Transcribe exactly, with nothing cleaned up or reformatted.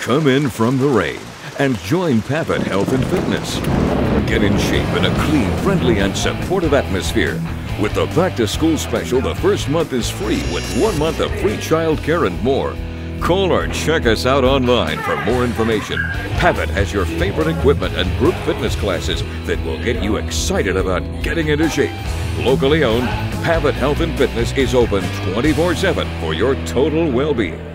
Come in from the rain and join Pavitt Health and Fitness. Get in shape in a clean, friendly, and supportive atmosphere. With the back-to-school special, the first month is free with one month of free childcare and more. Call or check us out online for more information. Pavitt has your favorite equipment and group fitness classes that will get you excited about getting into shape. Locally owned, Pavitt Health and Fitness is open twenty-four seven for your total well-being.